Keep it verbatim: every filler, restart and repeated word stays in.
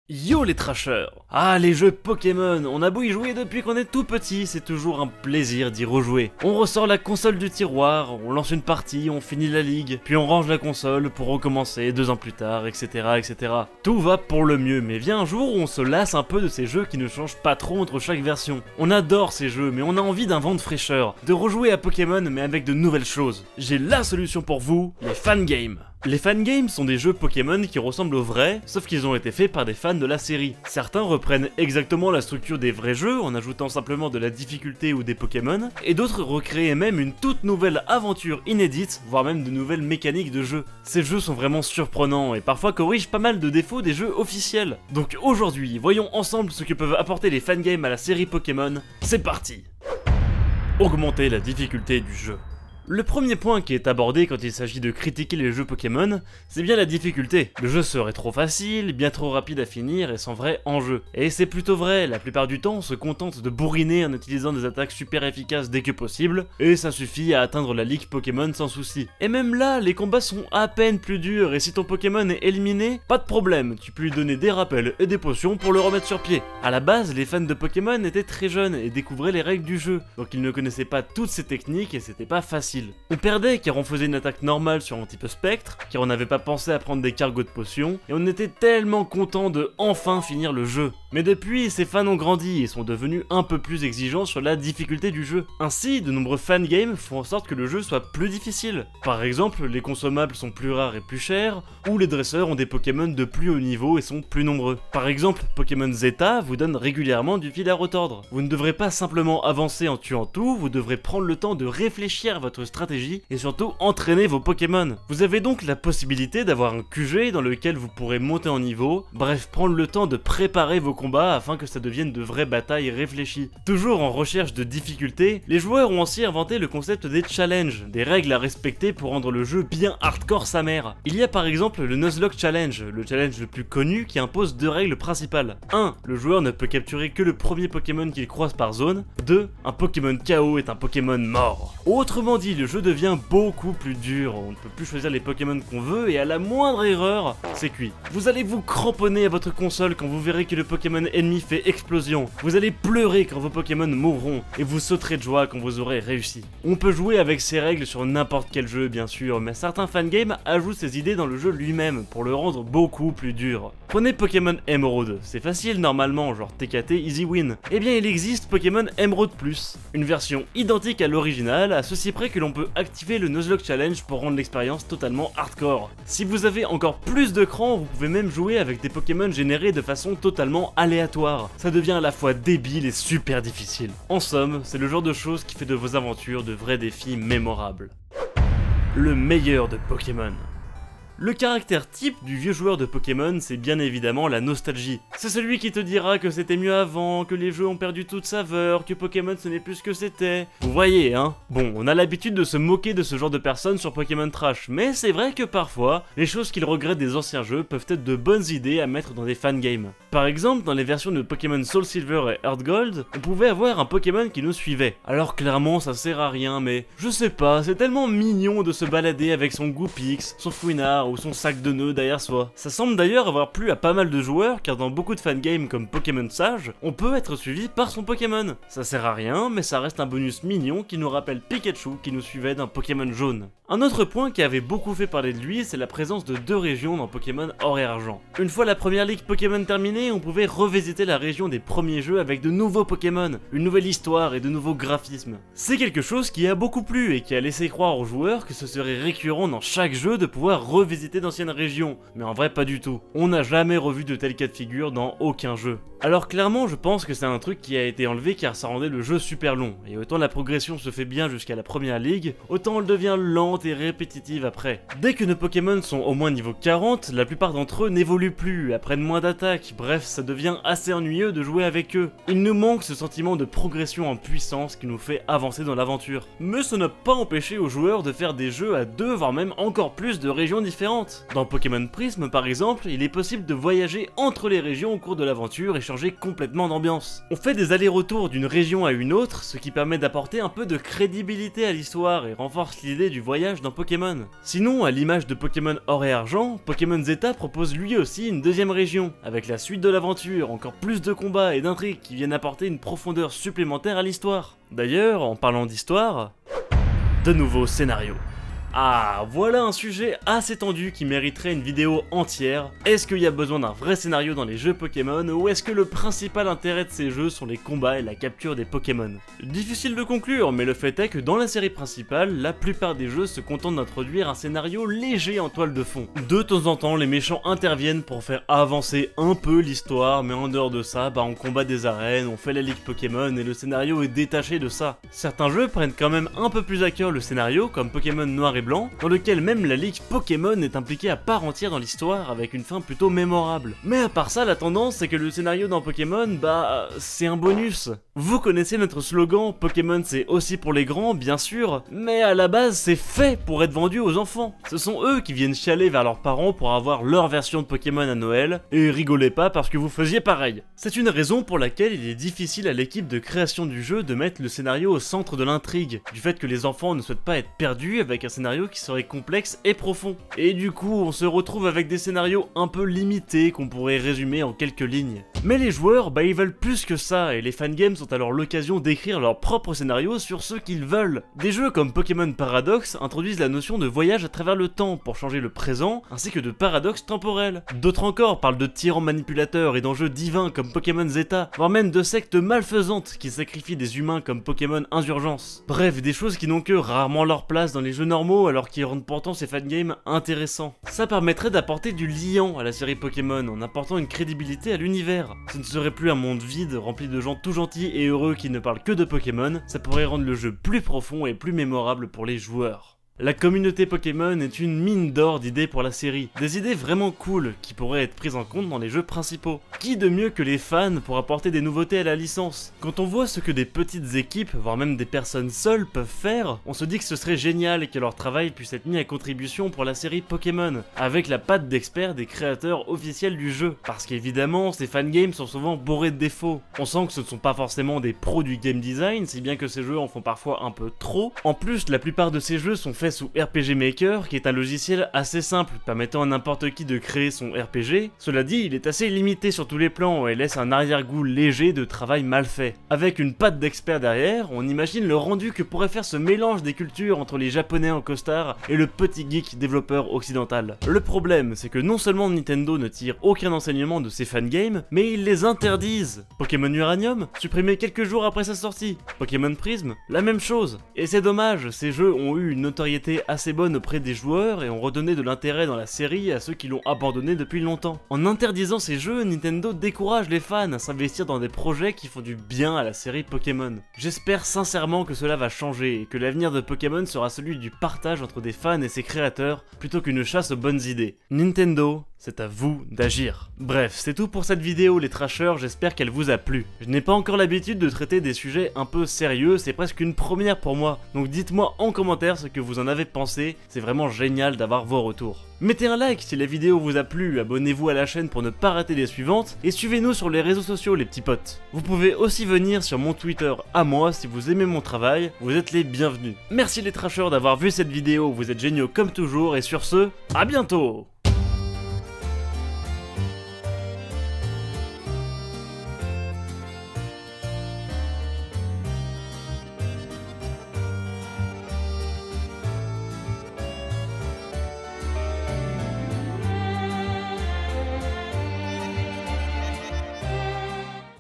Yo les trashers! Ah, les jeux Pokémon, on a beau y jouer depuis qu'on est tout petit, c'est toujours un plaisir d'y rejouer. On ressort la console du tiroir, on lance une partie, on finit la ligue, puis on range la console pour recommencer deux ans plus tard, et cetera et cetera. Tout va pour le mieux, mais vient un jour où on se lasse un peu de ces jeux qui ne changent pas trop entre chaque version. On adore ces jeux, mais on a envie d'un vent de fraîcheur, de rejouer à Pokémon mais avec de nouvelles choses. J'ai la solution pour vous, les fangames. Les fangames sont des jeux Pokémon qui ressemblent aux vrais, sauf qu'ils ont été faits par des fans de la série. Certains reprennent exactement la structure des vrais jeux en ajoutant simplement de la difficulté ou des Pokémon, et d'autres recréent même une toute nouvelle aventure inédite, voire même de nouvelles mécaniques de jeu. Ces jeux sont vraiment surprenants et parfois corrigent pas mal de défauts des jeux officiels. Donc aujourd'hui, voyons ensemble ce que peuvent apporter les fangames à la série Pokémon. C'est parti! Augmenter la difficulté du jeu. Le premier point qui est abordé quand il s'agit de critiquer les jeux Pokémon, c'est bien la difficulté. Le jeu serait trop facile, bien trop rapide à finir et sans vrai enjeu. Et c'est plutôt vrai, la plupart du temps on se contente de bourriner en utilisant des attaques super efficaces dès que possible, et ça suffit à atteindre la ligue Pokémon sans souci. Et même là, les combats sont à peine plus durs et si ton Pokémon est éliminé, pas de problème, tu peux lui donner des rappels et des potions pour le remettre sur pied. À la base, les fans de Pokémon étaient très jeunes et découvraient les règles du jeu, donc ils ne connaissaient pas toutes ces techniques et c'était pas facile. On perdait car on faisait une attaque normale sur un type spectre, car on n'avait pas pensé à prendre des cargos de potions, et on était tellement content de enfin finir le jeu. Mais depuis, ces fans ont grandi et sont devenus un peu plus exigeants sur la difficulté du jeu. Ainsi, de nombreux fangames font en sorte que le jeu soit plus difficile. Par exemple, les consommables sont plus rares et plus chers, ou les dresseurs ont des Pokémon de plus haut niveau et sont plus nombreux. Par exemple, Pokémon Zeta vous donne régulièrement du fil à retordre. Vous ne devrez pas simplement avancer en tuant tout, vous devrez prendre le temps de réfléchir à votre stratégie et surtout entraîner vos Pokémon. Vous avez donc la possibilité d'avoir un Q G dans lequel vous pourrez monter en niveau, bref prendre le temps de préparer vos combats afin que ça devienne de vraies batailles réfléchies. Toujours en recherche de difficulté, les joueurs ont aussi inventé le concept des challenges, des règles à respecter pour rendre le jeu bien hardcore sa mère. Il y a par exemple le Nuzlocke Challenge, le challenge le plus connu qui impose deux règles principales. un. Le joueur ne peut capturer que le premier Pokémon qu'il croise par zone. deux. Un Pokémon K O est un Pokémon mort. Autrement dit, le jeu devient beaucoup plus dur, on ne peut plus choisir les Pokémon qu'on veut et à la moindre erreur, c'est cuit. Vous allez vous cramponner à votre console quand vous verrez que le Pokémon ennemi fait explosion, vous allez pleurer quand vos Pokémon mourront, et vous sauterez de joie quand vous aurez réussi. On peut jouer avec ces règles sur n'importe quel jeu bien sûr, mais certains fangames ajoutent ces idées dans le jeu lui-même pour le rendre beaucoup plus dur. Prenez Pokémon Emerald, c'est facile normalement, genre T K T Easy Win. Eh bien il existe Pokémon Emerald Plus, une version identique à l'original, à ceci près que l'on peut activer le Nuzlocke Challenge pour rendre l'expérience totalement hardcore. Si vous avez encore plus de cran, vous pouvez même jouer avec des Pokémon générés de façon totalement aléatoire. Ça devient à la fois débile et super difficile. En somme, c'est le genre de choses qui fait de vos aventures de vrais défis mémorables. Le meilleur de Pokémon. Le caractère type du vieux joueur de Pokémon, c'est bien évidemment la nostalgie. C'est celui qui te dira que c'était mieux avant, que les jeux ont perdu toute saveur, que Pokémon ce n'est plus ce que c'était. Vous voyez, hein? Bon, on a l'habitude de se moquer de ce genre de personnes sur Pokémon Trash, mais c'est vrai que parfois, les choses qu'ils regrettent des anciens jeux peuvent être de bonnes idées à mettre dans des fangames. Par exemple, dans les versions de Pokémon Soul Silver et Heart Gold, on pouvait avoir un Pokémon qui nous suivait. Alors clairement, ça sert à rien, mais je sais pas, c'est tellement mignon de se balader avec son Goopix, son Fouinard ou son sac de nœuds derrière soi. Ça semble d'ailleurs avoir plu à pas mal de joueurs car dans beaucoup de fangames comme Pokémon Sage, on peut être suivi par son Pokémon. Ça sert à rien mais ça reste un bonus mignon qui nous rappelle Pikachu qui nous suivait d'un Pokémon jaune. Un autre point qui avait beaucoup fait parler de lui, c'est la présence de deux régions dans Pokémon Or et Argent. Une fois la première ligue Pokémon terminée, on pouvait revisiter la région des premiers jeux avec de nouveaux Pokémon, une nouvelle histoire et de nouveaux graphismes. C'est quelque chose qui a beaucoup plu et qui a laissé croire aux joueurs que ce serait récurrent dans chaque jeu de pouvoir revisiter d'anciennes régions, mais en vrai pas du tout. On n'a jamais revu de tel cas de figure dans aucun jeu. Alors clairement je pense que c'est un truc qui a été enlevé car ça rendait le jeu super long, et autant la progression se fait bien jusqu'à la première ligue, autant elle devient lente et répétitive après. Dès que nos Pokémon sont au moins niveau quarante, la plupart d'entre eux n'évoluent plus, apprennent moins d'attaques, bref ça devient assez ennuyeux de jouer avec eux. Il nous manque ce sentiment de progression en puissance qui nous fait avancer dans l'aventure. Mais ça n'a pas empêché aux joueurs de faire des jeux à deux voire même encore plus de régions différentes. différentes. Dans Pokémon Prism par exemple, il est possible de voyager entre les régions au cours de l'aventure et changer complètement d'ambiance. On fait des allers-retours d'une région à une autre, ce qui permet d'apporter un peu de crédibilité à l'histoire et renforce l'idée du voyage dans Pokémon. Sinon, à l'image de Pokémon Or et Argent, Pokémon Zeta propose lui aussi une deuxième région, avec la suite de l'aventure, encore plus de combats et d'intrigues qui viennent apporter une profondeur supplémentaire à l'histoire. D'ailleurs, en parlant d'histoire, de nouveaux scénarios. Ah, voilà un sujet assez tendu qui mériterait une vidéo entière. Est-ce qu'il y a besoin d'un vrai scénario dans les jeux Pokémon, ou est-ce que le principal intérêt de ces jeux sont les combats et la capture des Pokémon? Difficile de conclure, mais le fait est que dans la série principale, la plupart des jeux se contentent d'introduire un scénario léger en toile de fond. De temps en temps, les méchants interviennent pour faire avancer un peu l'histoire, mais en dehors de ça, bah on combat des arènes, on fait la ligue Pokémon et le scénario est détaché de ça. Certains jeux prennent quand même un peu plus à cœur le scénario, comme Pokémon Noir et Blanc, dans lequel même la ligue Pokémon est impliquée à part entière dans l'histoire avec une fin plutôt mémorable. Mais à part ça, la tendance c'est que le scénario dans Pokémon, bah c'est un bonus. Vous connaissez notre slogan, Pokémon c'est aussi pour les grands, bien sûr, mais à la base c'est fait pour être vendu aux enfants. Ce sont eux qui viennent chialer vers leurs parents pour avoir leur version de Pokémon à Noël, et rigolez pas parce que vous faisiez pareil. C'est une raison pour laquelle il est difficile à l'équipe de création du jeu de mettre le scénario au centre de l'intrigue, du fait que les enfants ne souhaitent pas être perdus avec un scénario qui serait complexe et profond. Et du coup, on se retrouve avec des scénarios un peu limités qu'on pourrait résumer en quelques lignes. Mais les joueurs, bah ils veulent plus que ça, et les fangames sont alors l'occasion d'écrire leur propre scénario sur ce qu'ils veulent. Des jeux comme Pokémon Paradox introduisent la notion de voyage à travers le temps pour changer le présent, ainsi que de paradoxes temporels. D'autres encore parlent de tyrans manipulateurs et d'enjeux divins comme Pokémon Zeta, voire même de sectes malfaisantes qui sacrifient des humains comme Pokémon Insurgence. Bref, des choses qui n'ont que rarement leur place dans les jeux normaux, alors qui rendent pourtant ces fangames intéressants. Ça permettrait d'apporter du liant à la série Pokémon en apportant une crédibilité à l'univers. Ce ne serait plus un monde vide rempli de gens tout gentils et heureux qui ne parlent que de Pokémon, ça pourrait rendre le jeu plus profond et plus mémorable pour les joueurs. La communauté Pokémon est une mine d'or d'idées pour la série, des idées vraiment cool qui pourraient être prises en compte dans les jeux principaux. Qui de mieux que les fans pour apporter des nouveautés à la licence? Quand on voit ce que des petites équipes, voire même des personnes seules peuvent faire, on se dit que ce serait génial et que leur travail puisse être mis à contribution pour la série Pokémon, avec la patte d'experts des créateurs officiels du jeu. Parce qu'évidemment, ces fangames sont souvent bourrés de défauts. On sent que ce ne sont pas forcément des pros du game design, si bien que ces jeux en font parfois un peu trop. En plus, la plupart de ces jeux sont faits sous R P G Maker, qui est un logiciel assez simple, permettant à n'importe qui de créer son R P G. Cela dit, il est assez limité sur tous les plans et laisse un arrière-goût léger de travail mal fait. Avec une patte d'expert derrière, on imagine le rendu que pourrait faire ce mélange des cultures entre les japonais en costard et le petit geek développeur occidental. Le problème, c'est que non seulement Nintendo ne tire aucun enseignement de ses fangames, mais ils les interdisent. Pokémon Uranium, supprimé quelques jours après sa sortie. Pokémon Prism, la même chose. Et c'est dommage, ces jeux ont eu une notoriété assez bonne auprès des joueurs et ont redonné de l'intérêt dans la série à ceux qui l'ont abandonné depuis longtemps. En interdisant ces jeux, Nintendo décourage les fans à s'investir dans des projets qui font du bien à la série Pokémon. J'espère sincèrement que cela va changer et que l'avenir de Pokémon sera celui du partage entre des fans et ses créateurs plutôt qu'une chasse aux bonnes idées. Nintendo, c'est à vous d'agir. Bref, c'est tout pour cette vidéo les trashers, j'espère qu'elle vous a plu. Je n'ai pas encore l'habitude de traiter des sujets un peu sérieux, c'est presque une première pour moi, donc dites-moi en commentaire ce que vous en avez pensé, c'est vraiment génial d'avoir vos retours. Mettez un like si la vidéo vous a plu, abonnez-vous à la chaîne pour ne pas rater les suivantes, et suivez-nous sur les réseaux sociaux les petits potes. Vous pouvez aussi venir sur mon Twitter à moi si vous aimez mon travail, vous êtes les bienvenus. Merci les trashers d'avoir vu cette vidéo, vous êtes géniaux comme toujours, et sur ce, à bientôt!